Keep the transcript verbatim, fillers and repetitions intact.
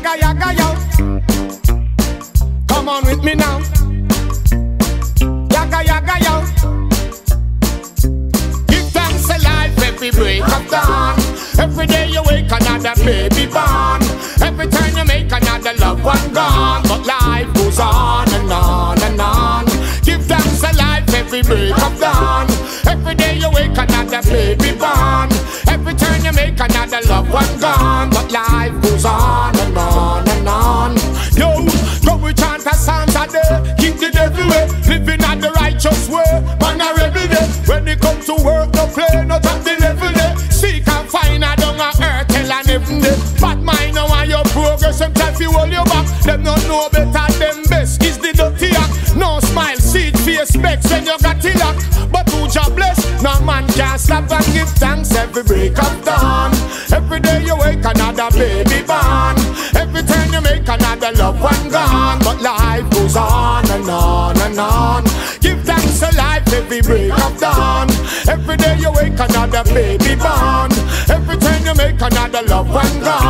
Yaga yaga yo. Come on with me now. Yaga yaga yo. Give thanks to life every break of dawn. Every day you wake another baby born. Every time you make another loved one gone. But life goes on and on and on. Give thanks to life every break of dawn. Every day you wake another baby born. Every time you make another loved one gone. But life goes on and on and on. Yo, go we chant a psalms a day. Keep the devil way. Living on the righteous way. Man a rebel day. When they come to work, no play, no top the level day. Seek and find a down a earth, hell and heaven day. Bad mind now and your progress, them try to hold you back. Them not know better, them best is the dirty act. No smile, seed face specs when you got it lock. But who job bless, no man can stop and give thanks every break of dawn. Every day you wake another baby born. Every time you make another loved one gone. But life goes on and on and on. Give thanks to life every break of dawn. Every day you wake another baby born. Every time you make another loved one gone.